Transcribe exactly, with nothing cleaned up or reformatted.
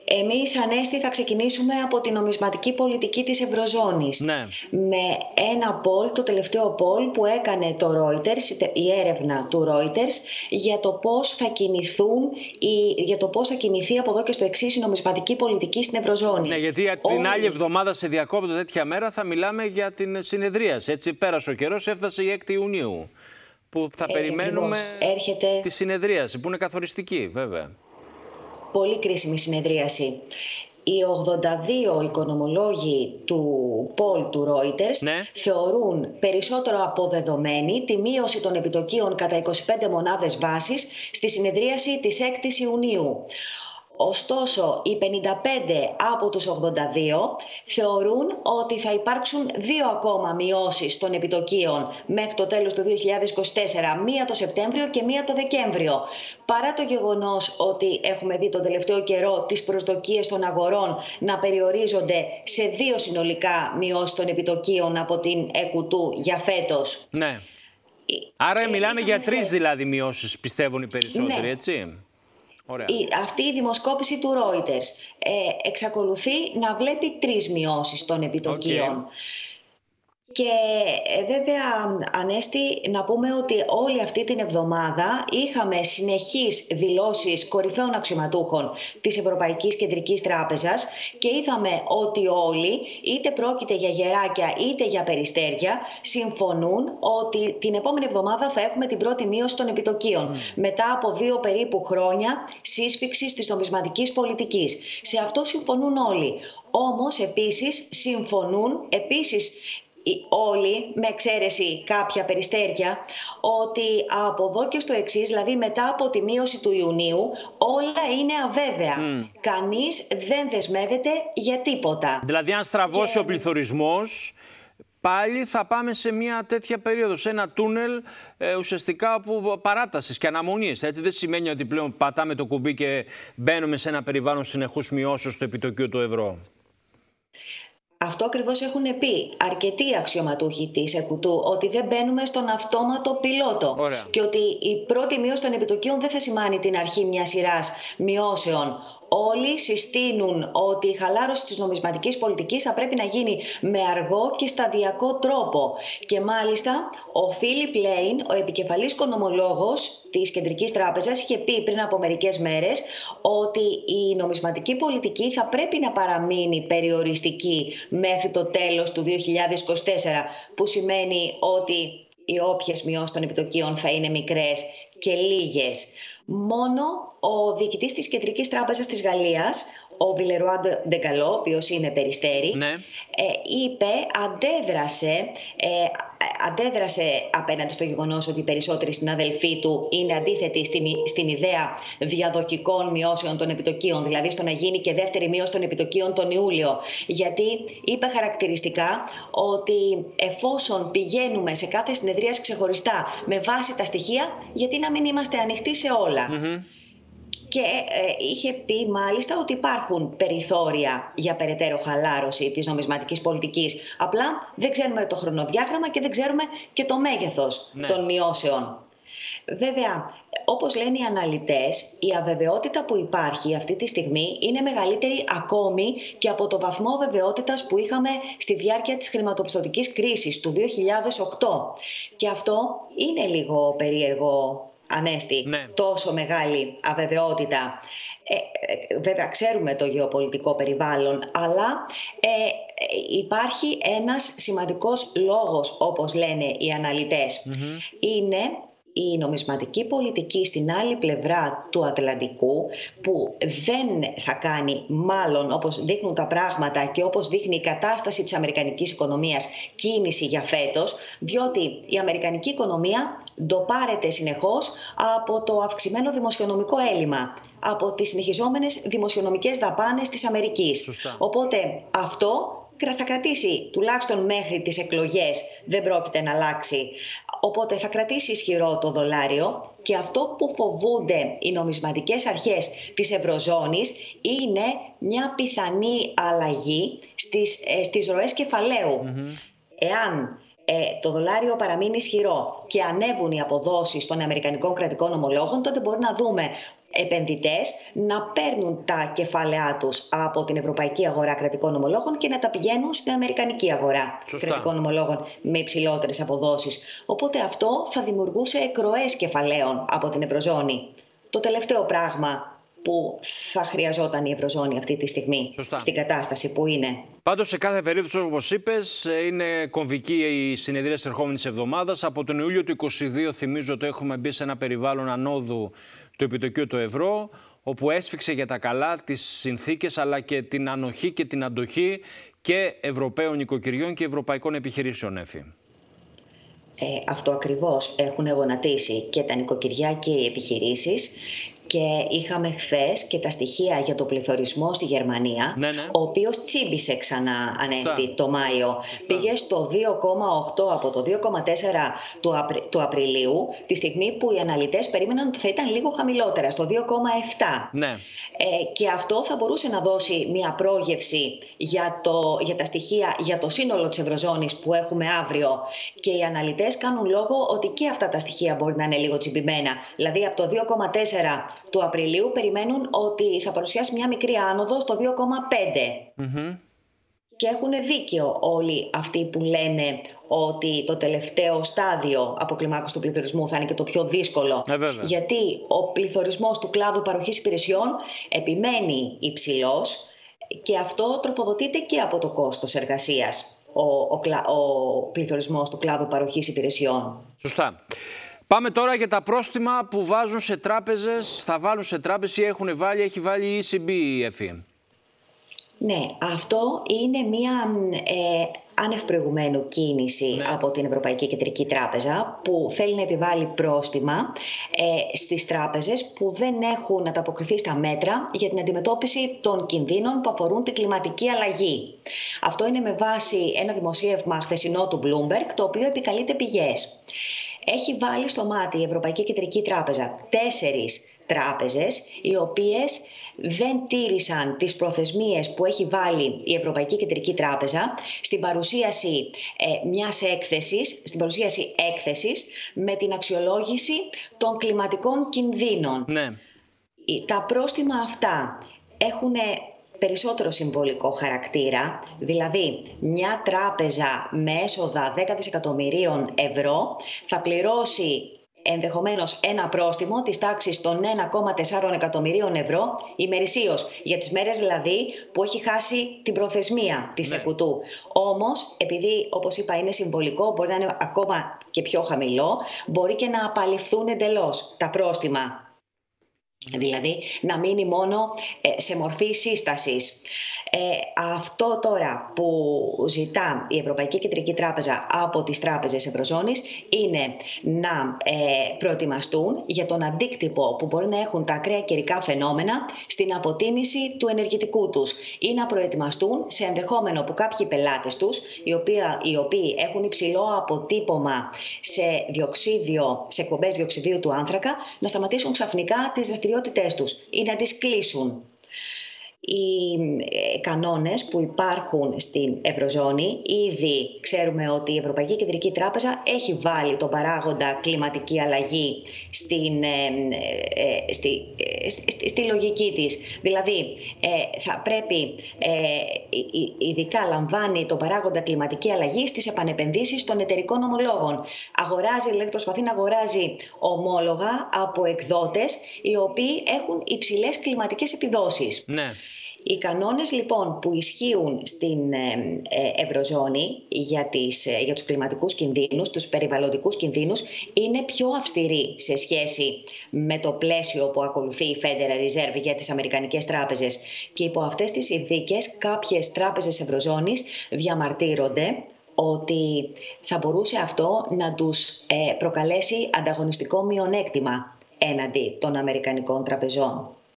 Εμείς, Ανέστη, θα ξεκινήσουμε από την νομισματική πολιτική της Ευρωζώνης. Ναι. Με ένα poll, το τελευταίο poll που έκανε το Reuters, η έρευνα του Reuters, για το πώς θα κινηθούν, για το πώς θα κινηθεί από εδώ και στο εξής η νομισματική πολιτική στην Ευρωζώνη. Ναι, γιατί Όλοι... την άλλη εβδομάδα σε διακόπτω τέτοια μέρα θα μιλάμε για την συνεδρίαση. Έτσι πέρασε ο καιρός, έφτασε η έκτη Ιουνίου, που θα Έτσι, περιμένουμε Έρχεται... τη συνεδρίαση, που είναι καθοριστική βέβαια. Πολύ κρίσιμη συνεδρίαση. Οι ογδόντα δύο οικονομολόγοι του poll του Reuters ναι. θεωρούν περισσότερο αποδεδομένη τη μείωση των επιτοκίων κατά είκοσι πέντε μονάδες βάσης στη συνεδρίαση της έκτης Ιουνίου. Ωστόσο, οι πενήντα πέντε από τους ογδόντα δύο θεωρούν ότι θα υπάρξουν δύο ακόμα μειώσεις των επιτοκίων μέχρι το τέλος του δύο χιλιάδες είκοσι τέσσερα, μία το Σεπτέμβριο και μία το Δεκέμβριο. Παρά το γεγονός ότι έχουμε δει τον τελευταίο καιρό τις προσδοκίες των αγορών να περιορίζονται σε δύο συνολικά μειώσεις των επιτοκίων από την ΕΚΟΥΤΟΥ για φέτος. Ναι. Άρα ε, μιλάμε για τρεις δηλαδή μειώσεις, πιστεύουν οι περισσότεροι, ναι. Έτσι. Ωραία. Η, αυτή η δημοσκόπηση του Reuters ε, εξακολουθεί να βλέπει τρεις μειώσεις των επιτοκίων. Okay. Και ε, βέβαια, Ανέστη, να πούμε ότι όλη αυτή την εβδομάδα είχαμε συνεχείς δηλώσεις κορυφαίων αξιωματούχων της Ευρωπαϊκής Κεντρικής Τράπεζας και είδαμε ότι όλοι, είτε πρόκειται για γεράκια είτε για περιστέρια, συμφωνούν ότι την επόμενη εβδομάδα θα έχουμε την πρώτη μείωση των επιτοκίων, mm. μετά από δύο περίπου χρόνια σύσφιξης της νομισματικής πολιτικής. Σε αυτό συμφωνούν όλοι. Όμως, επίσης, συμφωνούν, επίσης, όλοι, με εξαίρεση κάποια περιστέρια, ότι από εδώ και στο εξής, δηλαδή μετά από τη μείωση του Ιουνίου, όλα είναι αβέβαια. Mm. Κανείς δεν δεσμεύεται για τίποτα. Δηλαδή, αν στραβώσει και... ο πληθωρισμός, πάλι θα πάμε σε μια τέτοια περίοδο, σε ένα τούνελ ε, ουσιαστικά από παράτασης και αναμονής. Έτσι δεν σημαίνει ότι πλέον πατάμε το κουμπί και μπαίνουμε σε ένα περιβάλλον συνεχούς μειώσεως του επιτοκίου του ευρώ. Αυτό ακριβώς έχουν πει αρκετοί αξιωματούχοι της ΕΚΟΥΤΟΥ, ότι δεν μπαίνουμε στον αυτόματο πιλότο. Ωραία. Και ότι η πρώτη μείωση των επιτοκίων δεν θα σημάνει την αρχή μιας σειράς μειώσεων. Όλοι συστήνουν ότι η χαλάρωση της νομισματικής πολιτικής θα πρέπει να γίνει με αργό και σταδιακό τρόπο. Και μάλιστα ο Φίλιπ Λέιν, ο επικεφαλής οικονομολόγος της Κεντρικής Τράπεζας, είχε πει πριν από μερικές μέρες ότι η νομισματική πολιτική θα πρέπει να παραμείνει περιοριστική μέχρι το τέλος του δύο χιλιάδες είκοσι τέσσερα, που σημαίνει ότι οι όποιες μειώσεις των επιτοκίων θα είναι μικρές και λίγες. Μόνο ο διοικητής της Κεντρικής Τράπεζας της Γαλλίας, ο Βιλερουά Ντεγκαλό, ο οποίος είναι περιστέρι, ναι. ε, είπε, αντέδρασε, ε, αντέδρασε απέναντι στο γεγονός ότι οι περισσότεροι συναδελφοί του είναι αντίθετοι στην, στην ιδέα διαδοχικών μειώσεων των επιτοκίων, δηλαδή στο να γίνει και δεύτερη μείωση των επιτοκίων τον Ιούλιο. Γιατί είπε χαρακτηριστικά ότι εφόσον πηγαίνουμε σε κάθε συνεδρίαση ξεχωριστά με βάση τα στοιχεία, γιατί να μην είμαστε ανοιχτοί σε όλα. Mm-hmm. Και ε, είχε πει μάλιστα ότι υπάρχουν περιθώρια για περαιτέρω χαλάρωση της νομισματικής πολιτικής. Απλά δεν ξέρουμε το χρονοδιάγραμμα και δεν ξέρουμε και το μέγεθος ναι. των μειώσεων. Βέβαια, όπως λένε οι αναλυτές, η αβεβαιότητα που υπάρχει αυτή τη στιγμή είναι μεγαλύτερη ακόμη και από το βαθμό βεβαιότητας που είχαμε στη διάρκεια της χρηματοπιστωτικής κρίσης του δύο χιλιάδες οκτώ. Και αυτό είναι λίγο περίεργο, Ανέστη, ναι. τόσο μεγάλη αβεβαιότητα. Ε, ε, βέβαια ξέρουμε το γεωπολιτικό περιβάλλον, αλλά ε, ε, υπάρχει ένας σημαντικός λόγος, όπως λένε οι αναλυτές. Mm-hmm. Είναι η νομισματική πολιτική στην άλλη πλευρά του Ατλαντικού, που δεν θα κάνει, μάλλον όπως δείχνουν τα πράγματα και όπως δείχνει η κατάσταση της αμερικανικής οικονομίας, κίνηση για φέτος, διότι η αμερικανική οικονομία ντοπάρεται συνεχώς από το αυξημένο δημοσιονομικό έλλειμμα, από τις συνεχιζόμενες δημοσιονομικές δαπάνες της Αμερικής. Σωστά. Οπότε αυτό θα κρατήσει τουλάχιστον μέχρι τις εκλογές, δεν πρόκειται να αλλάξει. Οπότε θα κρατήσει ισχυρό το δολάριο, και αυτό που φοβούνται οι νομισματικές αρχές της Ευρωζώνης είναι μια πιθανή αλλαγή στις, ε, στις ροές κεφαλαίου. Mm-hmm. Εάν ε, το δολάριο παραμείνει ισχυρό και ανέβουν οι αποδόσεις των αμερικανικών κρατικών ομολόγων, τότε μπορεί να δούμε επενδυτές να παίρνουν τα κεφάλαιά τους από την ευρωπαϊκή αγορά κρατικών ομολόγων και να τα πηγαίνουν στην αμερικανική αγορά Σωστά. κρατικών ομολόγων με υψηλότερες αποδόσεις. Οπότε αυτό θα δημιουργούσε εκροές κεφαλαίων από την Ευρωζώνη. Το τελευταίο πράγμα που θα χρειαζόταν η Ευρωζώνη αυτή τη στιγμή. Σωστά. Στην κατάσταση που είναι. Πάντως, σε κάθε περίπτωση, όπως είπες, είναι κομβική η συνεδρία της ερχόμενης εβδομάδας. Από τον Ιούλιο του είκοσι δύο, θυμίζω ότι έχουμε μπει σε ένα περιβάλλον ανόδου του επιτοκίου του ευρώ, όπου έσφιξε για τα καλά τις συνθήκες αλλά και την ανοχή και την αντοχή και Ευρωπαίων νοικοκυριών και ευρωπαϊκών επιχειρήσεων, Έφη. Ε, αυτό ακριβώς έχουν γονατίσει και τα νοικοκυριά και οι επιχειρήσεις. Και είχαμε χθες και τα στοιχεία για το πληθωρισμό στη Γερμανία, ναι, ναι. ο οποίος τσίμπησε ξανά, Ανέστη, Φυστά. το Μάιο. Φυστά. Πήγε στο δύο κόμμα οκτώ από το δύο κόμμα τέσσερα του, Απρι... του Απριλίου, τη στιγμή που οι αναλυτές περίμεναν ότι θα ήταν λίγο χαμηλότερα, στο δύο κόμμα επτά. Ναι. Ε, και αυτό θα μπορούσε να δώσει μια πρόγευση για, το, για τα στοιχεία για το σύνολο της Ευρωζώνης που έχουμε αύριο. Και οι αναλυτές κάνουν λόγο ότι και αυτά τα στοιχεία μπορεί να είναι λίγο τσιμπημένα. Δηλαδή από το δύο κόμμα τέσσερα του Απριλίου περιμένουν ότι θα παρουσιάσει μια μικρή άνοδο στο δύο κόμμα πέντε. Mm-hmm. Και έχουν δίκιο όλοι αυτοί που λένε ότι το τελευταίο στάδιο αποκλιμάκωσης του πληθωρισμού θα είναι και το πιο δύσκολο. Ε, γιατί ο πληθωρισμός του κλάδου παροχής υπηρεσιών επιμένει υψηλός και αυτό τροφοδοτείται και από το κόστος εργασίας, ο, ο, ο πληθωρισμός του κλάδου παροχής υπηρεσιών. Σωστά. Πάμε τώρα για τα πρόστιμα που βάζουν σε τράπεζες, θα βάλουν σε τράπεζες ή έχουν βάλει, έχει βάλει η ι σι μπι, Εφη. Ναι, αυτό είναι μια ε, άνευ προηγουμένου κίνηση ναι. από την Ευρωπαϊκή Κεντρική Τράπεζα που θέλει να επιβάλλει πρόστιμα ε, στις τράπεζες που δεν έχουν ανταποκριθεί στα μέτρα για την αντιμετώπιση των κινδύνων που αφορούν την κλιματική αλλαγή. Αυτό είναι με βάση ένα δημοσίευμα χθεσινό του Bloomberg, το οποίο επικαλείται πηγές. Έχει βάλει στο μάτι η Ευρωπαϊκή Κεντρική Τράπεζα τέσσερις τράπεζες οι οποίες δεν τήρησαν τις προθεσμίες που έχει βάλει η Ευρωπαϊκή Κεντρική Τράπεζα στην παρουσίαση ε, μιας έκθεσης, στην παρουσίαση έκθεσης με την αξιολόγηση των κλιματικών κινδύνων. Ναι. Τα πρόστιμα αυτά έχουν περισσότερο συμβολικό χαρακτήρα, δηλαδή μια τράπεζα με έσοδα δέκα δισεκατομμυρίων ευρώ θα πληρώσει ενδεχομένως ένα πρόστιμο της τάξης των ένα κόμμα τέσσερα εκατομμυρίων ευρώ ημερησίως, για τις μέρες δηλαδή που έχει χάσει την προθεσμία της ναι. εκουτού. Όμως, επειδή όπως είπα είναι συμβολικό, μπορεί να είναι ακόμα και πιο χαμηλό, μπορεί και να απαλληφθούν εντελώς τα πρόστιμα. Δηλαδή να μείνει μόνο ε, σε μορφή σύστασης. Ε, αυτό τώρα που ζητά η Ευρωπαϊκή Κεντρική Τράπεζα από τις τράπεζες Ευρωζώνης είναι να ε, προετοιμαστούν για τον αντίκτυπο που μπορεί να έχουν τα ακραία καιρικά φαινόμενα στην αποτίμηση του ενεργητικού τους ή να προετοιμαστούν σε ενδεχόμενο που κάποιοι πελάτες τους, οι οποίοι, οι οποίοι έχουν υψηλό αποτύπωμα σε, διοξίδιο, σε εκπομπές διοξιδίου του άνθρακα, να σταματήσουν ξαφνικά τις δραστηριότητές τους ή να τις κλείσουν. Οι κανόνες που υπάρχουν στην Ευρωζώνη, ήδη ξέρουμε ότι η Ευρωπαϊκή Κεντρική Τράπεζα έχει βάλει τον παράγοντα κλιματική αλλαγή στην, ε, ε, στη, ε, στη, στη λογική της. Δηλαδή ε, θα πρέπει, ε, ειδικά λαμβάνει τον παράγοντα κλιματική αλλαγή στις επανεπενδύσεις των εταιρικών ομολόγων. Αγοράζει, δηλαδή προσπαθεί να αγοράζει ομόλογα από εκδότες οι οποίοι έχουν υψηλές κλιματικές επιδόσεις. Ναι. Οι κανόνες λοιπόν που ισχύουν στην Ευρωζώνη για, τις, για τους κλιματικούς κινδύνους, τους περιβαλλοντικούς κινδύνους, είναι πιο αυστηροί σε σχέση με το πλαίσιο που ακολουθεί η Federal Reserve για τις αμερικανικές τράπεζες. Και υπό αυτές τις συνθήκες κάποιες τράπεζες Ευρωζώνης διαμαρτύρονται ότι θα μπορούσε αυτό να τους προκαλέσει ανταγωνιστικό μειονέκτημα έναντι των αμερικανικών τραπεζών.